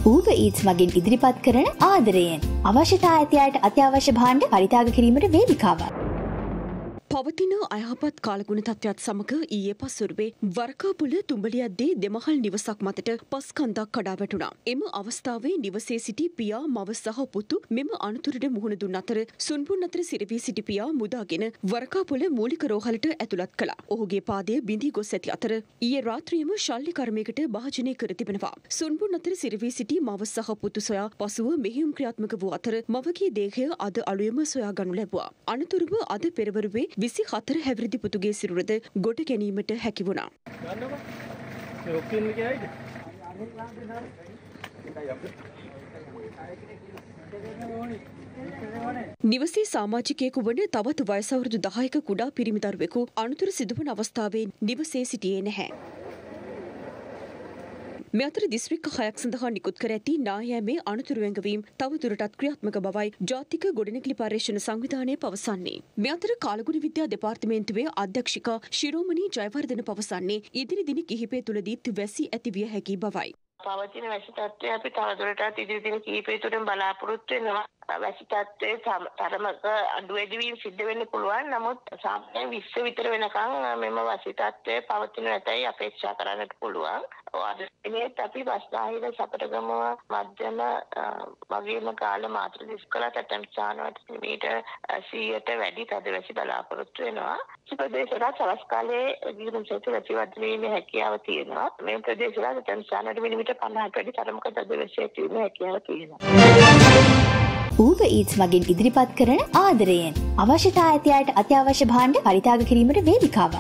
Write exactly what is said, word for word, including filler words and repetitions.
Uber Eats මගින් ඉදිරිපත් කරන ආදරයෙන් අවශ්‍යතා ඇති අයට අත්‍යවශ්‍ය භාණ්ඩ පරිත්‍යාග කිරීමට වේදිකාවක්. පවතින අයහපත් කාලගුණ තත්ත්වයක් සමග ඊයේ පස්වරුවේ වරකාපොළ තුඹලියද්දී දෙමහල් නිවසක් මතට පස් කන්දක් කඩා වැටුණා. එම අවස්ථාවේ නිවසේ සිටි පියා මව සහ පුතු මෙම අනතුරට මුහුණ දුන් අතර සුන්බුන් අතර සිරවී සිටි පියා මුදාගෙන වරකාපොළ මූලික රෝහලට ඇතුළත් කළා. ඔහුගේ පාදය බිඳී ගොස් ඇති අතර ඊයේ රාත්‍රියේම ශල්‍ය කර්මයකට භාජනය කර තිබෙනවා. සුන්බුන් අතර සිරවී සිටි මව සහ පුතු සොයා පසුව මෙහෙයුම් ක්‍රියාත්මක වූ අතර මවගේ දේහය අද අලුයම සොයා ගනු ලැබුවා. අනතුරුව අද පෙරවරුවේ විසි හතර හැවිරිදි පුතුගේ සිරුරද ගොඩ ගැනීමට හැකි වුණා. නිවසේ සමාජිකයෙකු වන තවත් වයස අවුරුදු දහයක කුඩා පිරිමි දරුවෙකු අනතුරු සිදුවන අවස්ථාවේ නිවසේ සිටියේ නැහැ. මේ අතර දිස්ත්‍රික්ක හයක් සඳහා නිකුත් කර ඇති නායෑමේ අනතුරු වැඟවීම් තවදුරටත් ක්‍රියාත්මක බවයි ජාතික ගොඩනැගිලි පර්යේෂණ සංවිධානය පවසන්නේ. මේ අතර කාලගුණ විද්‍යා දෙපාර්තමේන්තුවේ අධ්‍යක්ෂිකා ශිරෝමණී ජයවර්ධන පවසන්නේ ඉදිරි දින කිහිපය තුළදීත් වැසි ඇති විය හැකි බවයි. පවතින වැසි තත්ත්වය අපි තවදුරටත් ඉදිරි දින කිහිපය තුළින් බලාපොරොත්තු වෙනවා. වැසි තත්ත්වයේ තරමක අඩු වැඩි වීම සිද්ධ වෙන්න පුළුවන්. නමුත් සාමාන්‍යයෙන් විස්ස විතර වෙනකන් මෙම වැසි තත්ත්වය පවතින නැතයි අපේක්ෂා කරන්නට පුළුවන්. අද දිනේත් අපි බස්නාහිර සපටගම මධ්‍යම වගේම කාල මාත්‍ර දිස්කල තැටම් ස්ථානවලට මීටර් සීයට වැඩි තදවැසි බලාපොරොත්තු වෙනවා. මේ ප්‍රදේශවල සවස් කාලයේ දිගින් සහිත වැසි වර්ධනය වීමේ හැකියාව තියෙනවා. මේ ප්‍රදේශවල තැටම් ස්ථානවලට මිලිමීටර් පනහකට වැඩි තරමක තදවැසි ඇති වීමේ හැකියාව තියෙනවා. Uber Eats මගින් ඉදිරිපත් කරන ආදරයෙන් අවශ්‍යතා ඇති අයට අත්‍යවශ්‍ය භාණ්ඩ පරිත්‍යාග කිරීමට වේදිකාවක්.